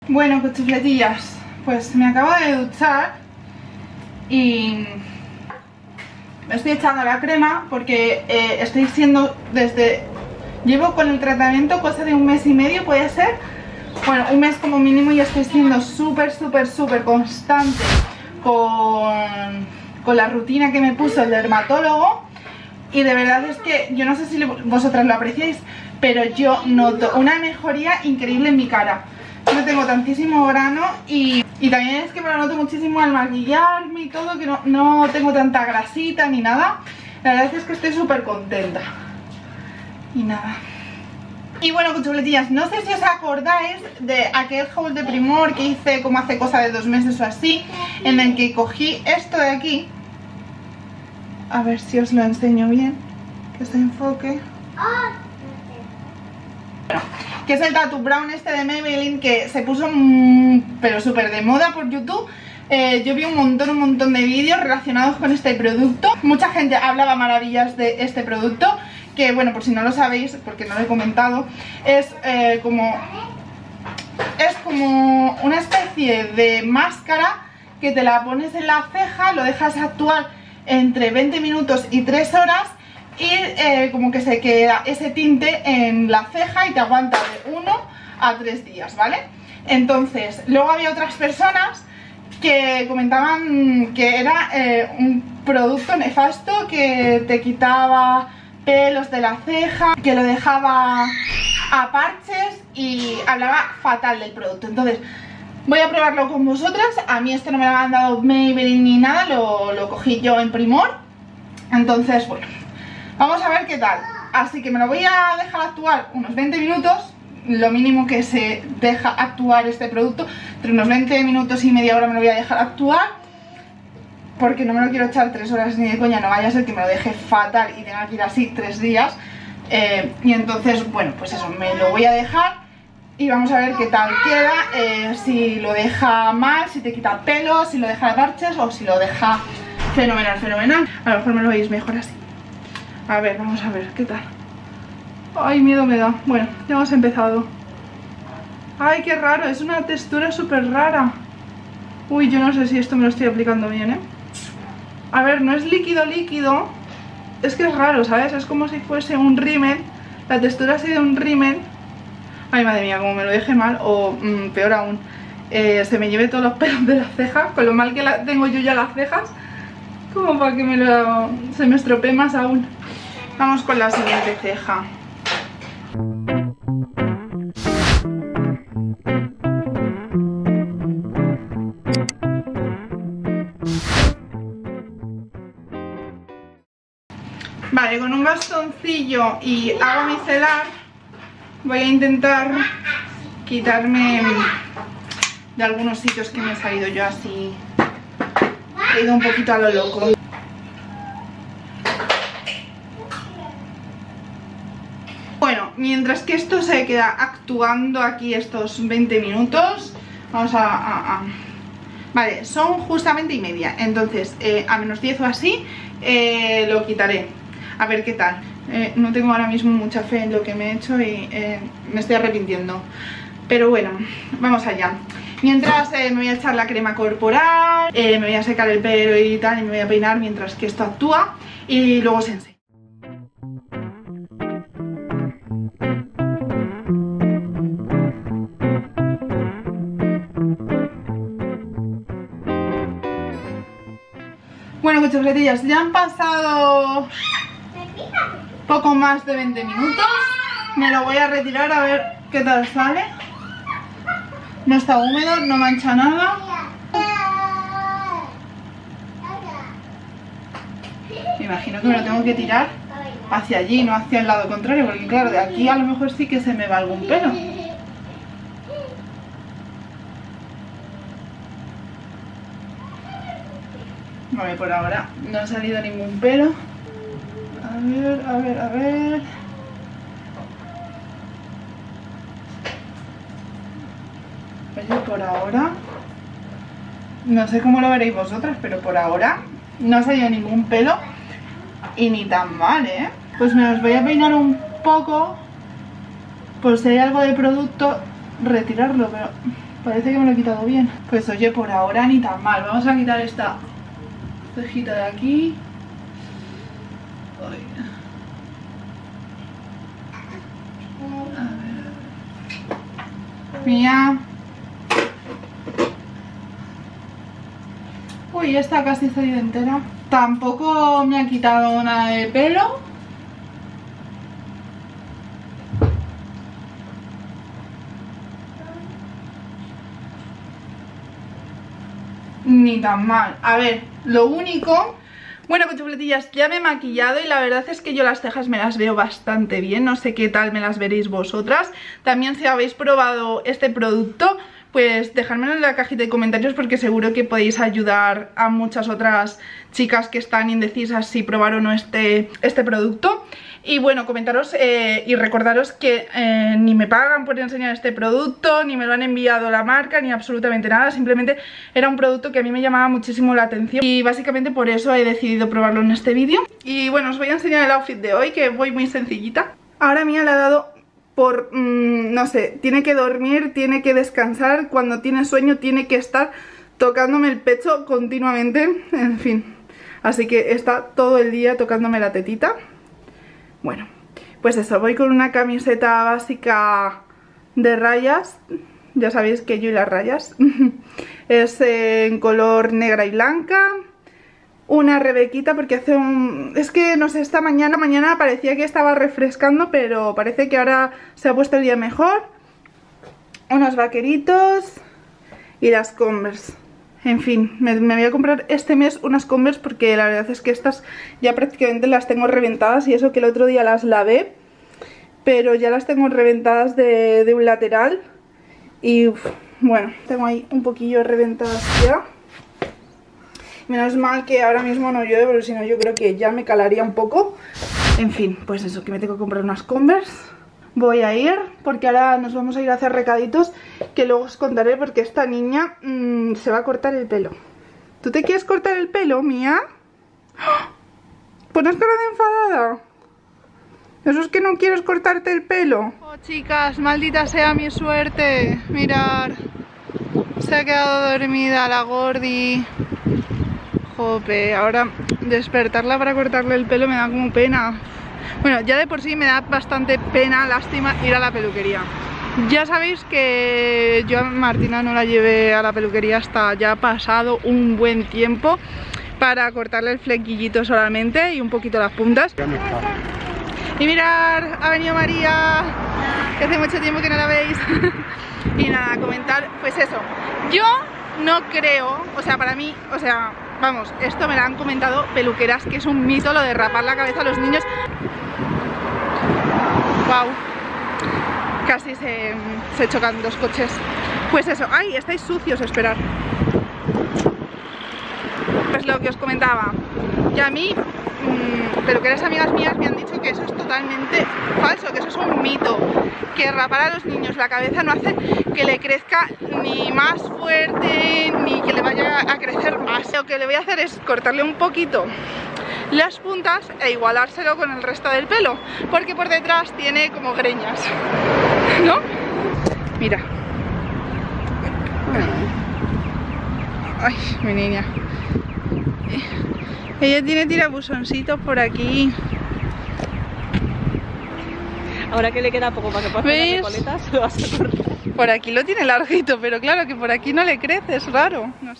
Bueno, cuchufletillas, pues me acabo de duchar y me estoy echando la crema porque estoy siendo llevo con el tratamiento cosa de 1 mes y medio, puede ser. Bueno, 1 mes como mínimo, y estoy siendo súper constante con la rutina que me puso el dermatólogo. Y de verdad es que yo no sé si vosotras lo apreciáis, pero yo noto una mejoría increíble en mi cara. No tengo tantísimo grano y también es que me lo noto muchísimo al maquillarme y todo, que no tengo tanta grasita ni nada. La verdad es que estoy súper contenta. Y nada. Y bueno, cuchufletillas, no sé si os acordáis de aquel haul de Primor que hice como hace cosa de 2 meses o así, en el que cogí esto de aquí. A ver si os lo enseño bien, que se enfoque. Bueno, que es el Tattoo Brown este de Maybelline, que se puso pero súper de moda por YouTube. Yo vi un montón de vídeos relacionados con este producto. Mucha gente hablaba maravillas de este producto, que bueno, por si no lo sabéis, porque no lo he comentado, es como una especie de máscara que te la pones en la ceja, lo dejas actuar entre 20 minutos y 3 horas y como que se queda ese tinte en la ceja y te aguanta de 1 a 3 días, ¿vale? Entonces, luego había otras personas que comentaban que era un producto nefasto, que te quitaba pelos de la ceja, que lo dejaba a parches y hablaba fatal del producto. Entonces, voy a probarlo con vosotras. A mí esto no me lo han dado Maybelline ni nada, lo cogí yo en Primor. Entonces, bueno, vamos a ver qué tal. Así que me lo voy a dejar actuar unos 20 minutos, lo mínimo que se deja actuar este producto. Entre unos 20 minutos y media hora me lo voy a dejar actuar, porque no me lo quiero echar 3 horas ni de coña, no vaya a ser que me lo deje fatal y tenga que ir así 3 días. Y entonces, bueno, pues eso, me lo voy a dejar y vamos a ver qué tal queda, si lo deja mal, si te quita pelos, si lo deja de parches o si lo deja fenomenal. A lo mejor me lo veis mejor así. A ver, vamos a ver qué tal. Ay, miedo me da. Bueno, ya hemos empezado. Ay, qué raro, es una textura súper rara. Uy, yo no sé si esto me lo estoy aplicando bien, ¿eh? A ver, no es líquido, es que es raro, ¿sabes? Es como si fuese un rímel, la textura así de un rímel. Ay, madre mía, como me lo deje mal, o peor aún, se me lleve todos los pelos de las cejas, con lo mal que tengo yo ya las cejas, como para que se me estropee más aún. Vamos con la siguiente ceja. Vale, con un bastoncillo y agua micelar voy a intentar quitarme de algunos sitios que me he salido yo así. He ido un poquito a lo loco. Bueno, mientras que esto se queda actuando aquí estos 20 minutos, vamos Vale, son justamente y media, entonces a menos 10 o así lo quitaré. A ver qué tal. No tengo ahora mismo mucha fe en lo que me he hecho y me estoy arrepintiendo. Pero bueno, vamos allá. Mientras me voy a echar la crema corporal, me voy a secar el pelo y tal, y me voy a peinar mientras que esto actúa. Y luego os enseño. Bueno, cuchufletillas, ya han pasado poco más de 20 minutos. Me lo voy a retirar a ver qué tal sale. No está húmedo, no mancha nada. Me imagino que me lo tengo que tirar hacia allí, no hacia el lado contrario, porque claro, de aquí a lo mejor sí que se me va algún pelo. Vale, por ahora no ha salido ningún pelo. A ver. Oye, por ahora, no sé cómo lo veréis vosotras, pero por ahora no ha salido ningún pelo y ni tan mal, ¿eh? Pues me los voy a peinar un poco, por si hay algo de producto, retirarlo, pero Parece que me lo he quitado bien. Pues oye, por ahora ni tan mal. Vamos a quitar esta cejita de aquí. Ay. A ver. Mía. Uy, esta casi salido entera. Tampoco me ha quitado nada de pelo. Ni tan mal. A ver, lo único... Bueno, cuchufletillas, ya me he maquillado y la verdad es que yo las cejas me las veo bastante bien. No sé qué tal me las veréis vosotras. También si habéis probado este producto, pues dejármelo en la cajita de comentarios porque seguro que podéis ayudar a muchas otras chicas que están indecisas si probar o no este producto. Y bueno, comentaros y recordaros que ni me pagan por enseñar este producto, ni me lo han enviado la marca, ni absolutamente nada. Simplemente era un producto que a mí me llamaba muchísimo la atención y básicamente por eso he decidido probarlo en este vídeo. Y bueno, os voy a enseñar el outfit de hoy, que voy muy sencillita. Ahora Mía le ha dado por, no sé, tiene que dormir, tiene que descansar. Cuando tiene sueño tiene que estar tocándome el pecho continuamente, en fin. Así que está todo el día tocándome la tetita. Bueno, pues eso, voy con una camiseta básica de rayas. Ya sabéis que yo y las rayas. Es en color negra y blanca. Una rebequita porque hace un... Es que no sé, esta mañana parecía que estaba refrescando, pero parece que ahora se ha puesto el día mejor. Unos vaqueritos y las Converse. En fin, me voy a comprar este mes unas Converse porque la verdad es que estas ya prácticamente las tengo reventadas. Y eso que el otro día las lavé, pero ya las tengo reventadas de un lateral. Y bueno, tengo ahí un poquillo reventadas ya. Menos mal que ahora mismo no llueve, porque si no yo creo que ya me calaría un poco. En fin, pues eso, que me tengo que comprar unas Converse. Voy a ir, porque ahora nos vamos a ir a hacer recaditos, que luego os contaré porque esta niña se va a cortar el pelo. ¿Tú te quieres cortar el pelo, Mía? ¡Oh! ¿Pones cara de enfadada? ¿Eso es que no quieres cortarte el pelo? Oh, chicas, maldita sea mi suerte. Mirad, se ha quedado dormida la Gordi. Jope, ahora despertarla para cortarle el pelo me da como pena. Bueno, ya de por sí me da bastante pena, lástima ir a la peluquería. Ya sabéis que yo a Martina no la llevé a la peluquería hasta ya pasado un buen tiempo para cortarle el flequillito solamente y un poquito las puntas. Y mirad, ha venido María, que hace mucho tiempo que no la veis. Y nada, comentar, pues eso. Yo no creo, o sea, para mí, o sea, vamos, esto me lo han comentado peluqueras, que es un mito lo de rapar la cabeza a los niños. Wow, casi se chocan dos coches. Pues eso, ay, estáis sucios, esperad. Pues lo que os comentaba, y a mí, peluqueras amigas mías me han dicho que eso es totalmente falso, que eso es un mito, que rapar a los niños la cabeza no hace que le crezca ni más fuerte ni que le vaya a crecer más. Lo que le voy a hacer es cortarle un poquito las puntas e igualárselo con el resto del pelo, porque por detrás tiene como greñas, ¿no? Mira. Ay, mi niña. Ella tiene tirabuzoncitos por aquí. Ahora que le queda poco para que pueda hacer coletas, lo vas a cortar. Por aquí lo tiene larguito, pero claro que por aquí no le crece, es raro. No sé.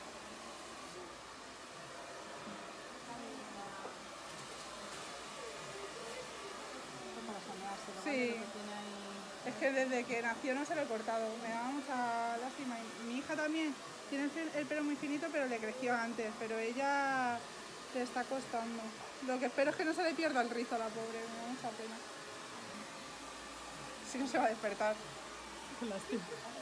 Sí, es que desde que nació no se lo he cortado, me da mucha lástima. Y mi hija también tiene el pelo muy finito, pero le creció antes, pero ella le está costando. Lo que espero es que no se le pierda el rizo a la pobre, me da mucha pena. Si no se va a despertar. Lástima.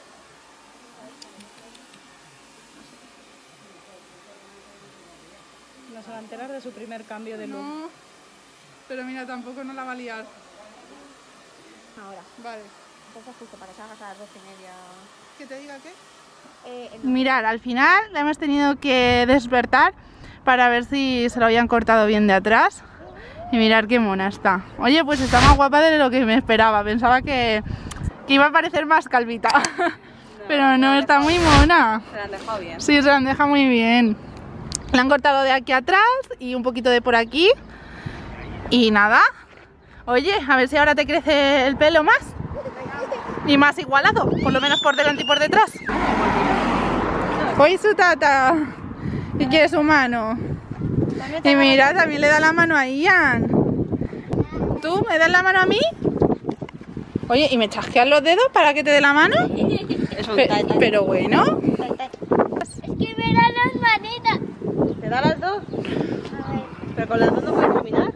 No se va a enterar de su primer cambio de look. No, pero mira, tampoco no la va a liar. Ahora. Vale. Entonces justo para que salgas a las 12:30. ¿Que te diga qué? Mirad, al final la hemos tenido que despertar para ver si se lo habían cortado bien de atrás. Y mirad qué mona está. Oye, pues está más guapa de lo que me esperaba. Pensaba que iba a parecer más calvita. Pero no, está muy mona. Se la han dejado bien. Sí, se la han dejado muy bien. La han cortado de aquí atrás y un poquito de por aquí. Y nada. Oye, a ver si ahora te crece el pelo más. Y más igualado, por lo menos por delante y por detrás. Hoy su tata. Y quiere su mano. Y mira, también le da la mano a Ian. ¿Tú me das la mano a mí? Oye, ¿y me chasqueas los dedos para que te dé la mano? Pero bueno. Es que me dan las manitas. ¿Te da las dos? Pero con las dos no puedes caminar.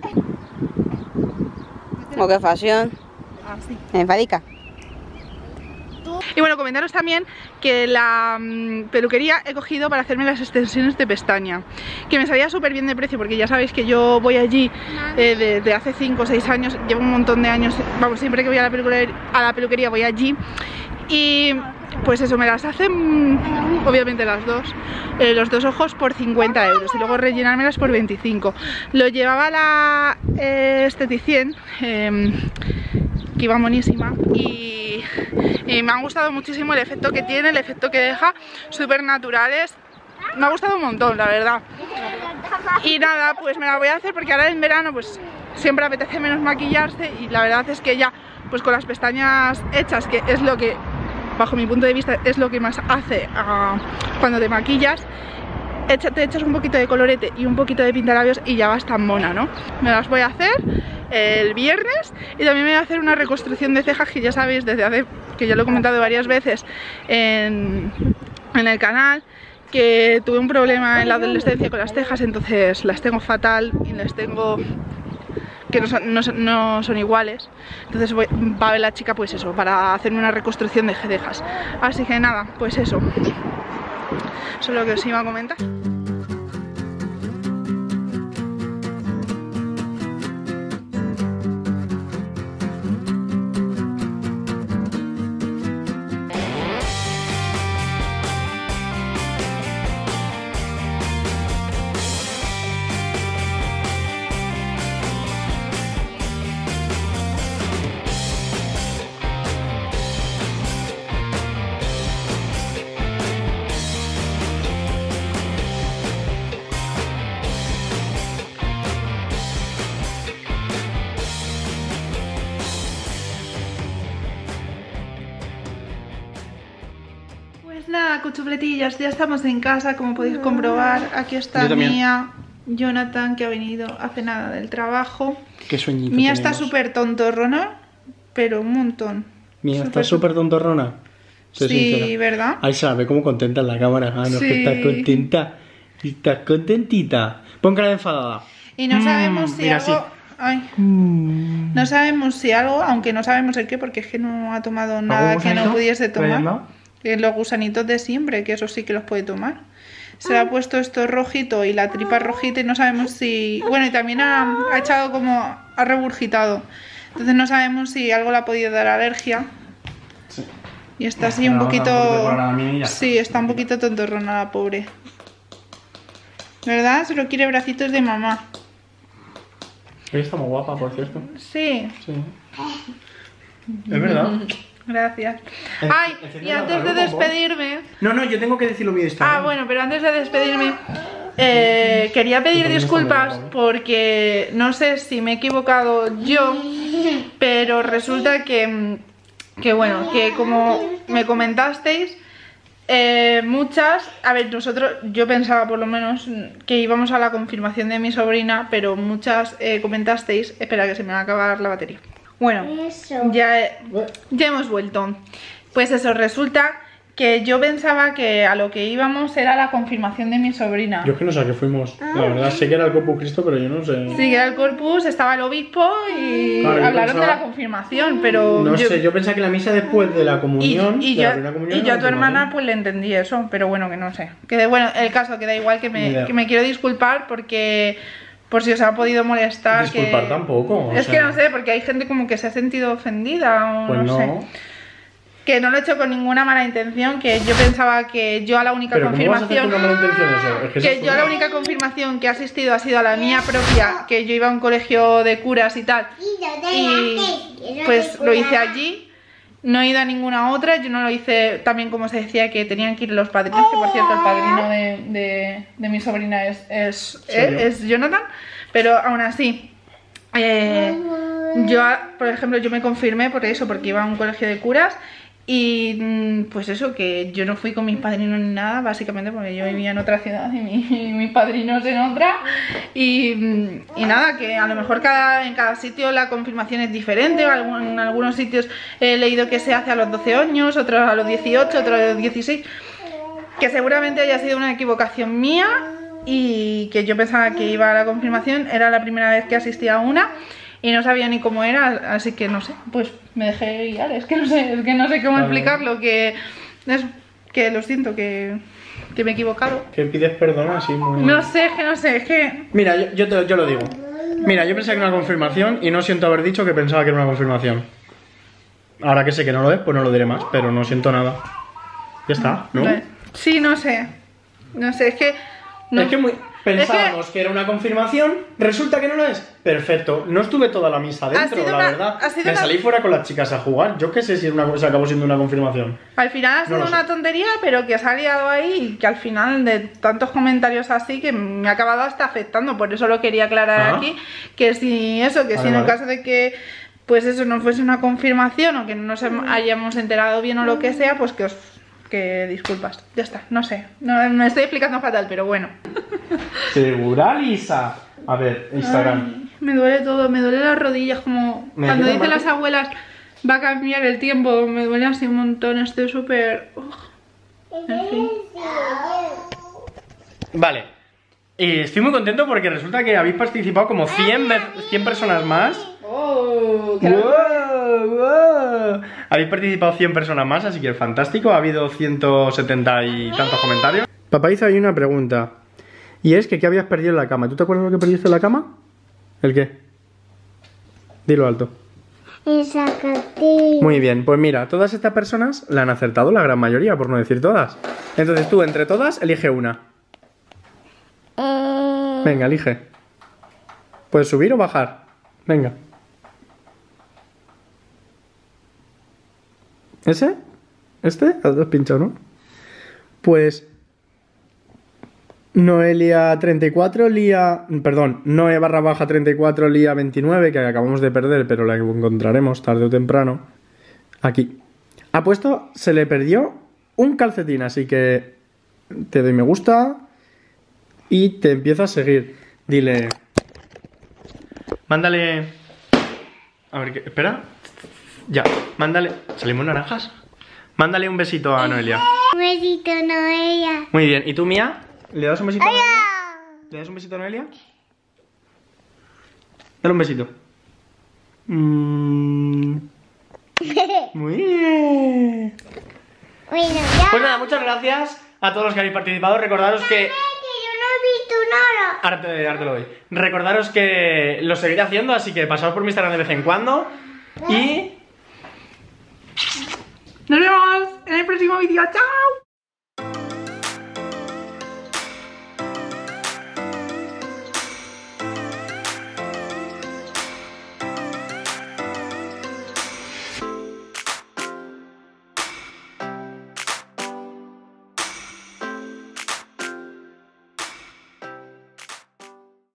Oh, qué fashion. Enfadica. Y bueno, comentaros también que la peluquería he cogido para hacerme las extensiones de pestaña, que me salía súper bien de precio, porque ya sabéis que yo voy allí desde hace 5 o 6 años, llevo un montón de años, vamos, siempre que voy a la peluquería voy allí. Y pues eso, me las hacen obviamente las dos, los dos ojos por 50 euros y luego rellenármelas por 25. Lo llevaba la esteticien, que iba monísima, y me ha gustado muchísimo el efecto que tiene, el efecto que deja, súper naturales. Me ha gustado un montón, la verdad. Y nada, pues me la voy a hacer porque ahora en verano pues siempre apetece menos maquillarse, y la verdad es que ya pues con las pestañas hechas, que es lo que bajo mi punto de vista es lo que más hace cuando te maquillas, te echas un poquito de colorete y un poquito de pintalabios y ya vas tan mona, ¿no? Me las voy a hacer el viernes, y también me voy a hacer una reconstrucción de cejas, que ya sabéis desde hace, que ya lo he comentado varias veces en el canal, que tuve un problema en la adolescencia con las cejas, entonces las tengo fatal y las tengo que no son iguales. Entonces va a ver la chica pues eso, para hacerme una reconstrucción de cejas. Así que nada, pues eso es lo que os iba a comentar. Nada, cuchufletillas, ya estamos en casa, como podéis comprobar. Aquí está Mía, Jonathan, que ha venido hace nada del trabajo. Qué sueñito Mía tenemos. está súper tontorrona, pero un montón. Mía está súper tontorrona. Sí, sincera. ¿verdad? Ahí se la ve como contenta en la cámara. Ah, no, Sí. que está contenta. Está contentita. Pon cara de enfadada. Y no sabemos si mira, algo... sí. Ay. No sabemos si algo, aunque no sabemos el qué, porque es que no ha tomado nada que no pudiese tomar. Los gusanitos de siempre, que eso sí que los puede tomar. Se le ha puesto esto rojito y la tripa rojita y no sabemos si... Bueno, y también ha echado como... ha regurgitado. Entonces no sabemos si algo le ha podido dar alergia. Sí. Y está así un poquito... Sí, está un poquito tontorrona la pobre. ¿Verdad? Solo quiere bracitos de mamá. Ella está muy guapa, por cierto. Sí. Sí. Es verdad. Gracias. Ay, y antes de despedirme... No, yo tengo que decirlo bien esta. Ah, bueno, pero antes de despedirme quería pedir disculpas porque no sé si me he equivocado yo, pero resulta que bueno, que como me comentasteis, muchas, a ver, yo pensaba por lo menos que íbamos a la confirmación de mi sobrina, pero muchas comentasteis, espera que se me va a acabar la batería. Bueno, ya hemos vuelto. Pues eso, resulta que yo pensaba que a lo que íbamos era la confirmación de mi sobrina. Yo es que no sé a qué fuimos. La verdad, sé que era el Corpus Christi, pero yo no sé. Sí, que era el Corpus, estaba el obispo y claro, hablaron pensaba... de la confirmación, pero... No sé, yo pensaba que la misa después de la comunión... Y yo a tu hermana pues le entendí eso, pero bueno, que no sé. Que bueno, el caso, que da igual, que me quiero disculpar porque... Por si os ha podido molestar. Disculpar tampoco. Es que no sé, porque hay gente como que se ha sentido ofendida o pues no sé. Que no lo he hecho con ninguna mala intención, que yo pensaba que yo a la única confirmación... ¿Cómo vas a hacer con una mala intención eso? Es que yo a la única confirmación que he asistido ha sido a la mía propia, que yo iba a un colegio de curas y tal. Y pues lo hice allí. No he ido a ninguna otra, yo no lo hice también como se decía que tenían que ir los padrinos, que por cierto el padrino de mi sobrina es Jonathan, pero aún así, yo por ejemplo yo me confirmé por eso, porque iba a un colegio de curas y pues eso, que yo no fui con mis padrinos ni nada, básicamente porque yo vivía en otra ciudad y mis padrinos en otra y nada, que a lo mejor en cada sitio la confirmación es diferente, en algunos sitios he leído que se hace a los 12 años, otros a los 18, otros a los 16, que seguramente haya sido una equivocación mía y que yo pensaba que iba a la confirmación, era la primera vez que asistía a una y no sabía ni cómo era, así que no sé, pues me dejé guiar, es que no sé cómo explicarlo, que lo siento, que me he equivocado. Que pides perdón así muy... No sé, es que... Mira, yo lo digo. Mira, yo pensé que era una confirmación y no siento haber dicho que pensaba que era una confirmación. Ahora que sé que no lo es, pues no lo diré más, pero no siento nada. Ya está, ¿no? Sí, no sé, es que... No. Es que pensábamos que era una confirmación, resulta que no lo es. Perfecto, no estuve toda la misa dentro, la verdad. Me salí fuera con las chicas a jugar. Yo qué sé si se acabó siendo una confirmación. Al final ha sido una tontería, pero que se ha liado ahí y que al final de tantos comentarios así que me ha acabado hasta afectando. Por eso lo quería aclarar aquí, que si eso, que si en el caso de que pues eso no fuese una confirmación o que no nos hayamos enterado bien o lo que sea, pues que disculpas, ya está, no sé, me estoy explicando fatal, pero bueno. ¿Segura, Lisa? A ver, Instagram. Ay, me duele todo, me duele las rodillas, como cuando dicen las abuelas, va a cambiar el tiempo, me duele así un montón, estoy súper... En fin. Vale, estoy muy contento porque resulta que habéis participado como 100 personas más. ¡Oh! ¡Wow! Habéis participado 100 personas más, así que fantástico. Ha habido 170 y tantos comentarios. Papá hizo ahí una pregunta. Y es que ¿qué habías perdido en la cama? ¿Tú te acuerdas lo que perdiste en la cama? ¿El qué? Dilo alto. Esa cartilla. Muy bien, pues mira, todas estas personas la han acertado, la gran mayoría, por no decir todas. Entonces tú, entre todas, elige una. Venga, elige. ¿Puedes subir o bajar? Venga. ¿Ese? ¿Este? Has pinchado, ¿no? Pues... Noelia 34, Noe _ 34, Lía 29, que acabamos de perder, pero la encontraremos tarde o temprano. Aquí. Ha puesto, se le perdió un calcetín, así que te doy me gusta y te empiezo a seguir. Dile... Mándale... A ver, espera. Ya, mándale... ¿Salimos naranjas? Mándale un besito a Noelia. Un besito, Noelia. Muy bien, ¿y tú, Mía? ¿Le das un besito a Noelia? ¿Le das un besito a Noelia? Dale un besito. Muy bien. Bueno, ya. Pues nada, muchas gracias a todos los que habéis participado. Recordaros que... yo no he visto nada. Ahora te lo doy. Recordaros que lo seguiré haciendo, así que pasaos por mi Instagram de vez en cuando. Y... Nos vemos en el próximo vídeo. ¡Chao!